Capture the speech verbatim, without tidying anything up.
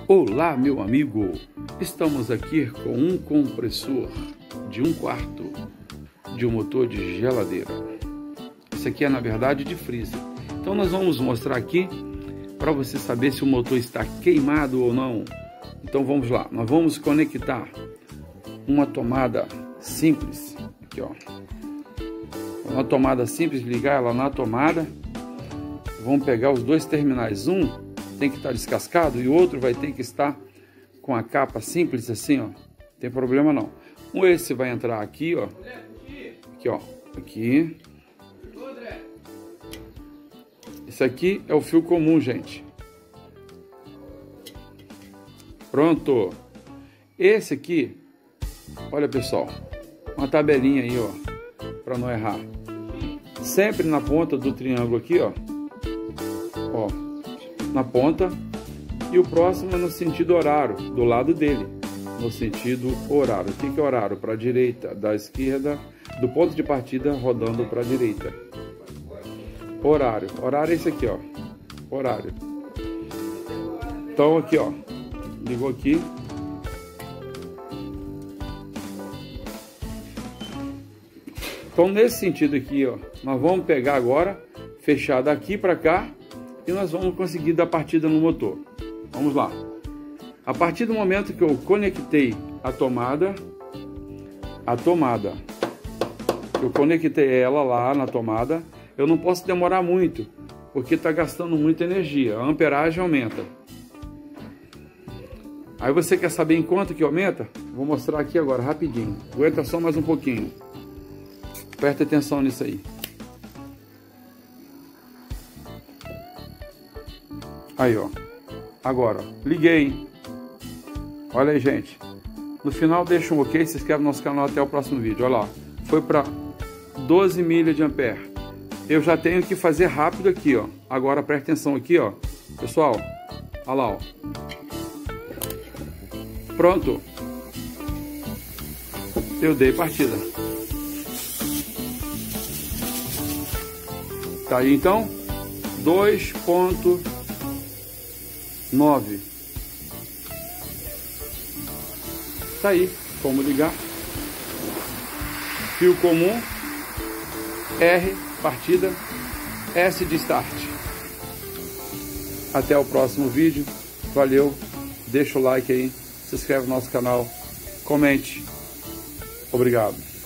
Olá, meu amigo! Estamos aqui com um compressor de um quarto de um motor de geladeira. Esse aqui é, na verdade, de freezer. Então nós vamos mostrar aqui para você saber se o motor está queimado ou não. Então vamos lá, nós vamos conectar uma tomada simples, aqui ó, uma tomada simples, ligar ela na tomada. Vamos pegar os dois terminais, um tem que estar descascado e o outro vai ter que estar com a capa simples assim, ó. Não tem problema não. Um esse vai entrar aqui, ó. Aqui, ó. Aqui. Esse aqui é o fio comum, gente. Pronto. Esse aqui, olha pessoal, uma tabelinha aí, ó, para não errar. Sempre na ponta do triângulo aqui, ó. Ó. Na ponta, e o próximo no sentido horário, do lado dele, no sentido horário. O que é horário? Para a direita, da esquerda, do ponto de partida rodando para a direita. Horário, horário é esse aqui, ó, horário. Então aqui, ó, ligou aqui. Então nesse sentido aqui, ó, nós vamos pegar agora, fechar daqui para cá. E nós vamos conseguir dar partida no motor. Vamos lá. A partir do momento que eu conectei a tomada, a tomada, eu conectei ela lá na tomada, eu não posso demorar muito, porque está gastando muita energia, a amperagem aumenta. Aí você quer saber em quanto que aumenta? Vou mostrar aqui agora, rapidinho. Aguenta só mais um pouquinho. Presta atenção nisso aí. Aí, ó. Agora, ó. Liguei. Olha aí, gente. No final, deixa um ok. Se inscreve no nosso canal. Até o próximo vídeo. Olha lá. Foi para doze milhas de ampere. Eu já tenho que fazer rápido aqui, ó. Agora, presta atenção aqui, ó. Pessoal, olha lá, ó. Pronto. Eu dei partida. Tá aí, então. dois ponto nove. Tá aí, como ligar. Fio comum, R, partida, S de start. Até o próximo vídeo. Valeu, deixa o like aí, se inscreve no nosso canal, comente. Obrigado.